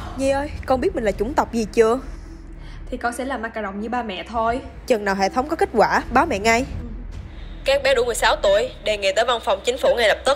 Nhi ơi, con biết mình là chủng tộc gì chưa? Thì con sẽ làm macaron như ba mẹ thôi. Chừng nào hệ thống có kết quả, báo mẹ ngay. Các bé đủ 16 tuổi, đề nghị tới văn phòng chính phủ ngay lập tức.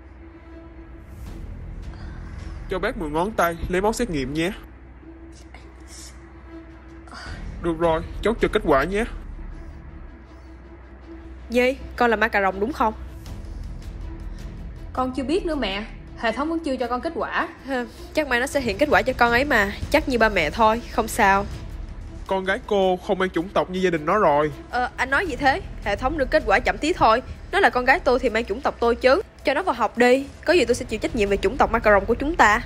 Cho bác 10 ngón tay, lấy máu xét nghiệm nhé. Được rồi, chốt cho kết quả nhé. Nhi, con là macaron đúng không? Con chưa biết nữa mẹ. Hệ thống vẫn chưa cho con kết quả. Chắc mai nó sẽ hiện kết quả cho con ấy mà. Chắc như ba mẹ thôi, không sao. Con gái cô không mang chủng tộc như gia đình nó rồi. Anh nói gì thế? Hệ thống được kết quả chậm tí thôi. Nó là con gái tôi thì mang chủng tộc tôi chứ. Cho nó vào học đi. Có gì tôi sẽ chịu trách nhiệm về chủng tộc macaron của chúng ta.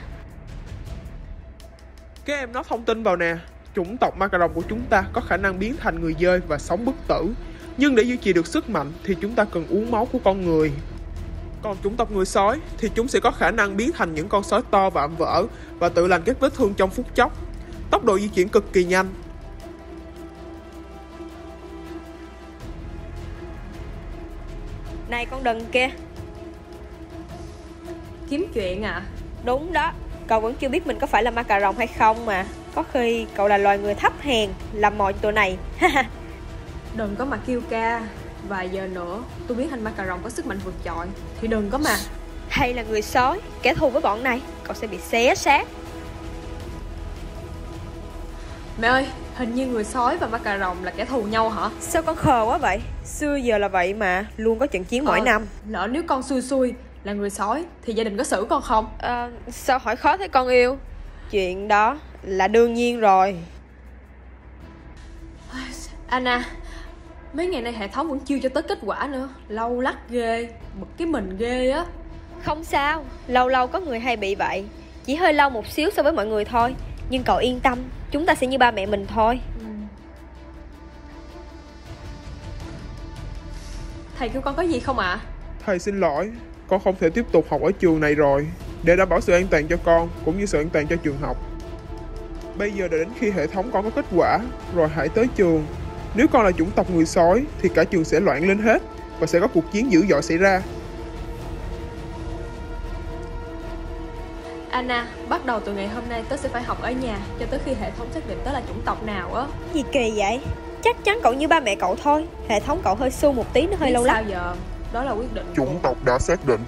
Các em nói thông tin vào nè. Chủng tộc macaron của chúng ta có khả năng biến thành người dơi và sống bất tử. Nhưng để duy trì được sức mạnh thì chúng ta cần uống máu của con người. Còn chủng tộc người sói thì chúng sẽ có khả năng biến thành những con sói to và vạm vỡ và tự lành các vết thương trong phút chốc. Tốc độ di chuyển cực kỳ nhanh. Này con đừng kia. Kiếm chuyện à? Đúng đó. Cậu vẫn chưa biết mình có phải là macaron hay không mà. Có khi cậu là loài người thấp hèn, làm mồi tụi này. Đừng có mà kêu ca. Vài giờ nữa tôi biến thành macaron có sức mạnh vượt trội thì đừng có mà. Hay là người sói, kẻ thù với bọn này, cậu sẽ bị xé xác. Mẹ ơi, hình như người sói và macaron là kẻ thù nhau hả? Sao con khờ quá vậy? Xưa giờ là vậy mà, luôn có trận chiến mỗi năm. Lỡ nếu con xui xui là người sói thì gia đình có xử con không? Sao hỏi khó thế con yêu? Chuyện đó là đương nhiên rồi. Anna, mấy ngày nay hệ thống vẫn chưa cho tới kết quả nữa. Lâu lắc ghê, bực cái mình ghê á. Không sao, lâu lâu có người hay bị vậy. Chỉ hơi lâu một xíu so với mọi người thôi. Nhưng cậu yên tâm, chúng ta sẽ như ba mẹ mình thôi. Thầy kêu con có gì không ạ? Thầy xin lỗi, con không thể tiếp tục học ở trường này rồi. Để đảm bảo sự an toàn cho con cũng như sự an toàn cho trường học. Bây giờ đã đến khi hệ thống con có kết quả, rồi hãy tới trường. Nếu con là chủng tộc người sói thì cả trường sẽ loạn lên hết và sẽ có cuộc chiến dữ dội xảy ra. Anna, bắt đầu từ ngày hôm nay tớ sẽ phải học ở nhà cho tới khi hệ thống xác định tớ là chủng tộc nào á. Gì kỳ vậy? Chắc chắn cậu như ba mẹ cậu thôi. Hệ thống cậu hơi xu một tí, nó hơi Biết lâu sao lắm. giờ? Đó là quyết định của... Chủng tộc đã xác định.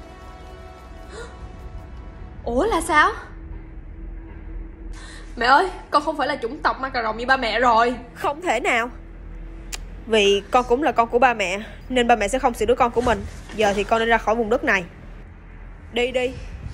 Ủa là sao? Mẹ ơi, con không phải là chủng tộc macaron như ba mẹ rồi. Không thể nào. Vì con cũng là con của ba mẹ, nên ba mẹ sẽ không xử đứa con của mình. Giờ thì con nên ra khỏi vùng đất này. Đi đi.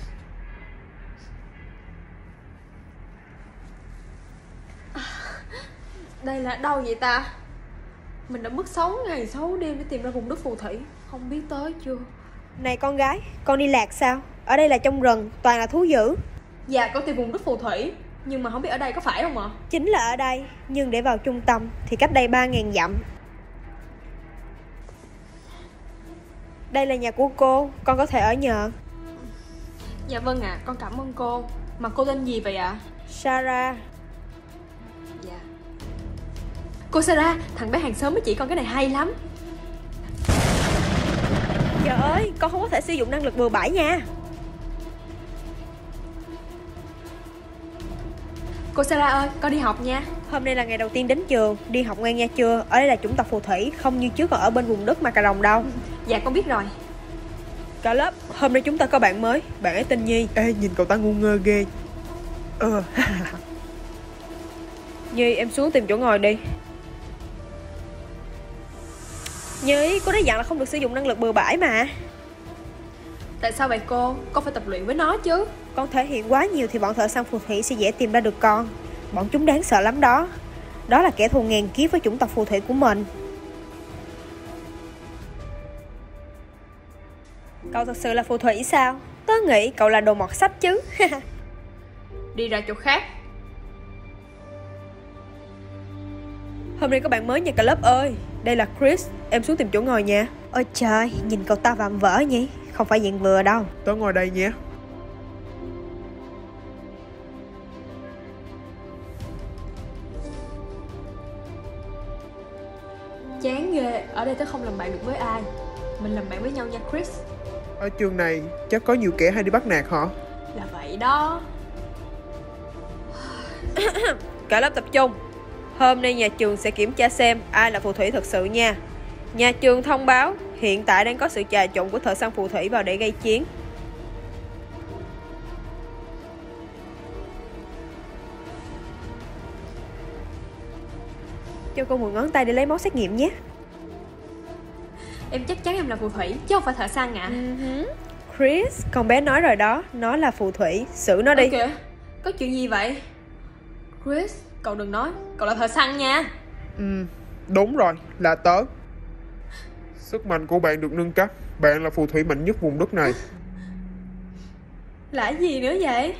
Đây là đâu vậy ta? Mình đã mất 6 ngày 6 đêm để tìm ra vùng đất phù thủy. Không biết tới chưa? Này con gái, con đi lạc sao? Ở đây là trong rừng, toàn là thú dữ. Dạ con tìm vùng đất phù thủy, nhưng mà không biết ở đây có phải không ạ? Chính là ở đây, nhưng để vào trung tâm thì cách đây 3.000 dặm. Đây là nhà của cô, con có thể ở nhờ. Dạ vâng ạ, con cảm ơn cô. Mà cô tên gì vậy ạ? Sarah. Dạ. Cô Sarah, thằng bé hàng xóm với chị con cái này hay lắm. Trời ơi, con không có thể sử dụng năng lực bừa bãi nha. Cô Sarah ơi, con đi học nha. Hôm nay là ngày đầu tiên đến trường, đi học ngoan nha chưa? Ở đây là chủng tộc phù thủy, không như trước còn ở bên vùng đất macaron đâu. Dạ con biết rồi. Cả lớp, hôm nay chúng ta có bạn mới, bạn ấy tên Nhi. Ê, nhìn cậu ta ngu ngơ ghê. Nhi, em xuống tìm chỗ ngồi đi. Nhi, cô đã dặn là không được sử dụng năng lực bừa bãi mà. Tại sao vậy cô? Con phải tập luyện với nó chứ. Con thể hiện quá nhiều thì bọn thợ săn phù thủy sẽ dễ tìm ra được con. Bọn chúng đáng sợ lắm đó. Đó là kẻ thù ngàn kiếp với chủng tộc phù thủy của mình. Cậu thật sự là phù thủy sao? Tớ nghĩ cậu là đồ mọt sách chứ. Đi ra chỗ khác. Hôm nay có bạn mới nha cả lớp ơi. Đây là Chris, em xuống tìm chỗ ngồi nha. Ôi trời, nhìn cậu ta vạm vỡ nhỉ. Không phải dạng vừa đâu. Tớ ngồi đây nhé. Chán ghê, ở đây tớ không làm bạn được với ai. Mình làm bạn với nhau nha Chris. Ở trường này chắc có nhiều kẻ hay đi bắt nạt hả? Là vậy đó. Cả lớp tập trung. Hôm nay nhà trường sẽ kiểm tra xem ai là phù thủy thật sự nha. Nhà trường thông báo hiện tại đang có sự trà trộn của thợ săn phù thủy vào để gây chiến. Cho cô 10 ngón tay để lấy máu xét nghiệm nhé. Em chắc chắn em là phù thủy chứ không phải thợ săn ạ. Chris, con bé nói rồi đó, nó là phù thủy, xử nó đi. Kìa, có chuyện gì vậy? Chris, cậu đừng nói, cậu là thợ săn nha. Đúng rồi, là tớ. Sức mạnh của bạn được nâng cấp. Bạn là phù thủy mạnh nhất vùng đất này. Là gì nữa vậy?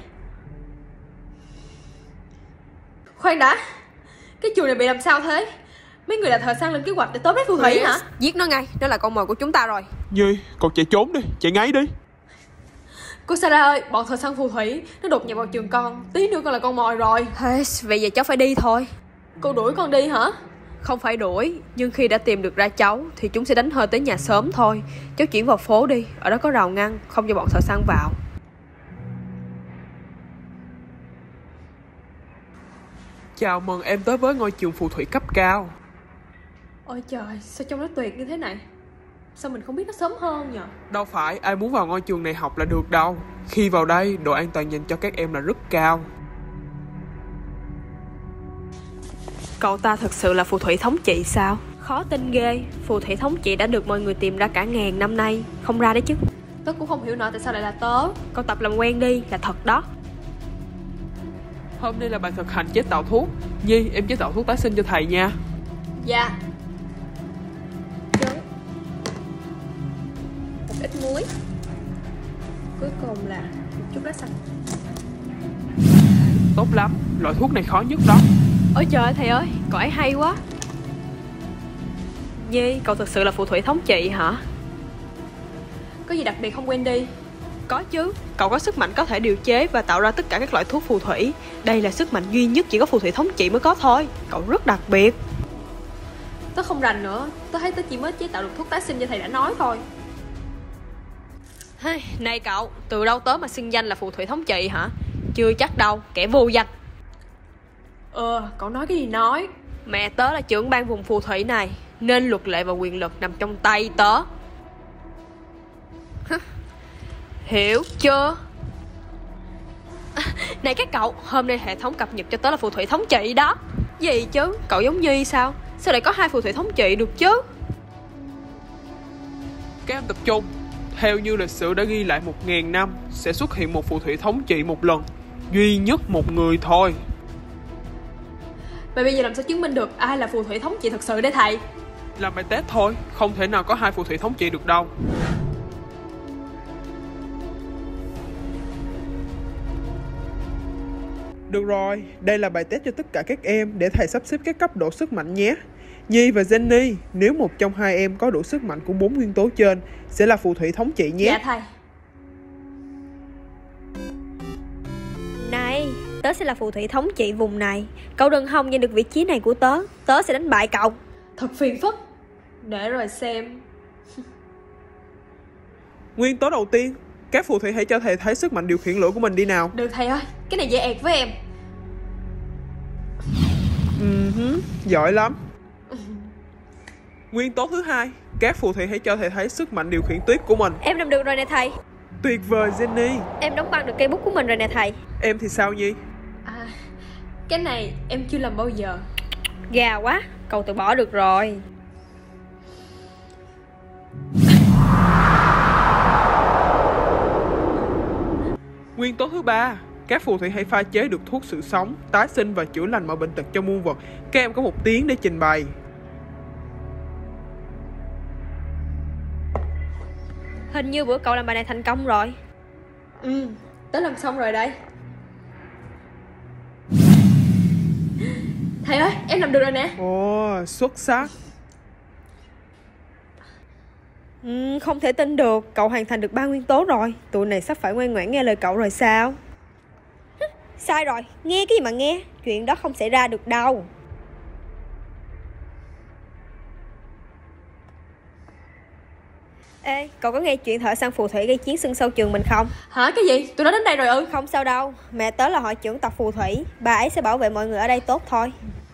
Khoan đã, cái chuồng này bị làm sao thế? Mấy người là thợ săn lên kế hoạch để tóm lấy phù thủy hả? Giết nó ngay, nó là con mồi của chúng ta rồi. Nhi, con chạy trốn đi, chạy ngay đi. Cô Sarah ơi, bọn thợ săn phù thủy nó đột nhập vào trường con, tí nữa con là con mồi rồi. Vậy giờ cháu phải đi thôi. Cô đuổi con đi hả? Không phải đuổi, nhưng khi đã tìm được ra cháu thì chúng sẽ đánh hơi tới nhà sớm thôi. Cháu chuyển vào phố đi, ở đó có rào ngăn, không cho bọn thợ săn vào. Chào mừng em tới với ngôi trường phù thủy cấp cao. Ôi trời, sao trông nó tuyệt như thế này? Sao mình không biết nó sớm hơn nhỉ? Đâu phải ai muốn vào ngôi trường này học là được đâu. Khi vào đây, độ an toàn dành cho các em là rất cao. Cậu ta thực sự là phù thủy thống trị sao? Khó tin ghê, phù thủy thống trị đã được mọi người tìm ra cả ngàn năm nay. Không ra đấy chứ. Tớ cũng không hiểu nổi tại sao lại là tớ. Cậu tập làm quen đi, là thật đó. Hôm nay là bài thực hành chế tạo thuốc. Nhi, em chế tạo thuốc tái sinh cho thầy nha. Dạ. Một ít muối. Cuối cùng là một chút lá xanh. Tốt lắm, loại thuốc này khó nhất đó. Ôi trời thầy ơi, cậu ấy hay quá. Nhi, cậu thực sự là phù thủy thống trị hả? Có gì đặc biệt không Wendy? Có chứ, cậu có sức mạnh có thể điều chế và tạo ra tất cả các loại thuốc phù thủy. Đây là sức mạnh duy nhất chỉ có phù thủy thống trị mới có thôi. Cậu rất đặc biệt. Tớ không rành nữa, tớ thấy tớ chỉ mới chế tạo được thuốc tái sinh như thầy đã nói thôi. Này cậu, từ đâu tới mà xưng danh là phù thủy thống trị hả? Chưa chắc đâu, kẻ vô danh. Cậu nói cái gì nói? Mẹ tớ là trưởng ban vùng phù thủy này, nên luật lệ và quyền lực nằm trong tay tớ. Hiểu chưa? Này các cậu, hôm nay hệ thống cập nhật cho tớ là phù thủy thống trị đó. Gì chứ, cậu giống Nhi sao? Sao lại có hai phù thủy thống trị được chứ? Các em tập trung. Theo như lịch sử đã ghi lại 1000 năm, sẽ xuất hiện một phù thủy thống trị một lần. Duy nhất một người thôi. Vậy bây giờ làm sao chứng minh được ai là phù thủy thống trị thật sự đây thầy? Làm bài test thôi, không thể nào có hai phù thủy thống trị được đâu. Được rồi, đây là bài test cho tất cả các em để thầy sắp xếp các cấp độ sức mạnh nhé. Nhi và Jenny, nếu một trong hai em có đủ sức mạnh của 4 nguyên tố trên, sẽ là phù thủy thống trị nhé. Dạ thầy. Này, tớ sẽ là phù thủy thống trị vùng này. Cậu đừng hòng giành được vị trí này của tớ. Tớ sẽ đánh bại cậu. Thật phiền phức. Để rồi xem. Nguyên tố đầu tiên, các phù thủy hãy cho thầy thấy sức mạnh điều khiển lửa của mình đi nào. Được thầy ơi, cái này dễ ẹt với em. Giỏi lắm. Nguyên tố thứ hai, các phù thủy hãy cho thầy thấy sức mạnh điều khiển tuyết của mình. Em làm được rồi nè thầy. Tuyệt vời Jenny. Em đóng băng được cây bút của mình rồi nè thầy. Em thì sao Nhi? Cái này em chưa làm bao giờ. Gà quá, cậu từ bỏ được rồi. Nguyên tố thứ ba, các phù thủy hãy pha chế được thuốc sự sống, tái sinh và chữa lành mọi bệnh tật cho muôn vật. Các em có 1 tiếng để trình bày. Hình như bữa cậu làm bài này thành công rồi. Tớ làm xong rồi đây. Thầy ơi, em làm được rồi nè. Ồ, xuất sắc. Không thể tin được, cậu hoàn thành được 3 nguyên tố rồi. Tụi này sắp phải ngoan ngoãn nghe lời cậu rồi sao? Sai rồi, nghe cái gì mà nghe. Chuyện đó không xảy ra được đâu. Ê, cậu có nghe chuyện thợ săn phù thủy gây chiến sưng sau trường mình không? Hả, cái gì? Tụi nó đến đây rồi ư? Không sao đâu, mẹ tớ là hội trưởng tộc phù thủy. Bà ấy sẽ bảo vệ mọi người ở đây tốt thôi.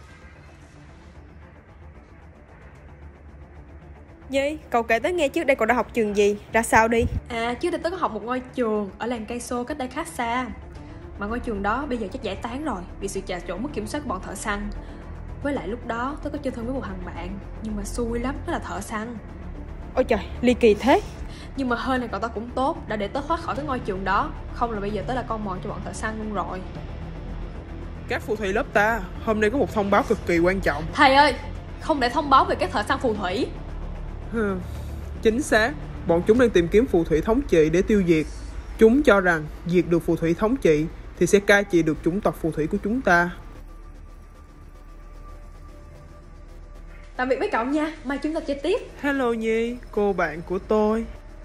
Nhi, cậu kể tớ nghe trước đây cậu đã học trường gì, ra sao đi? À, trước đây tớ có học một ngôi trường ở làng cây xô cách đây khá xa. Mà ngôi trường đó bây giờ chắc giải tán rồi vì sự trà trộn mất kiểm soát của bọn thợ săn. Với lại lúc đó tớ có chơi thân với một thằng bạn, nhưng mà xui lắm, nó là thợ săn. Ôi trời, ly kỳ thế. Nhưng mà hơn này cậu ta cũng tốt, đã để tớ thoát khỏi cái ngôi trường đó. Không là bây giờ tớ là con mồi cho bọn thợ săn luôn rồi. Các phù thủy lớp ta, hôm nay có một thông báo cực kỳ quan trọng. Thầy ơi, không để thông báo về các thợ săn phù thủy. Chính xác, bọn chúng đang tìm kiếm phù thủy thống trị để tiêu diệt. Chúng cho rằng diệt được phù thủy thống trị thì sẽ cai trị được chủng tộc phù thủy của chúng ta. Tạm biệt với cậu nha, mai chúng ta chơi tiếp. Hello Nhi, cô bạn của tôi.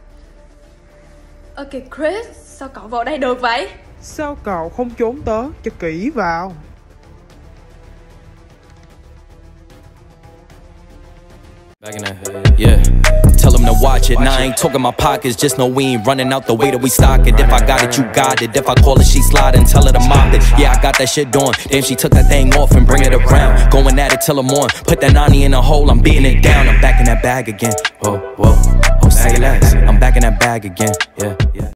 Ok Chris, sao cậu vào đây được vậy? Sao cậu không trốn tớ, cho kỹ vào. Back in that, yeah. Tell them to watch it. Now I ain't talking my pockets, just know we ain't running out the way that we stock it. If I got it, you got it. If I call it, she slide and tell her to mop it. Yeah, I got that shit doing. Damn, she took that thing off and bring it around. Going at it till I'm on. Put that 90 in a hole, I'm beating it down. I'm back in that bag again. Whoa, whoa, oh, say less. I'm back in that bag again. Yeah, yeah.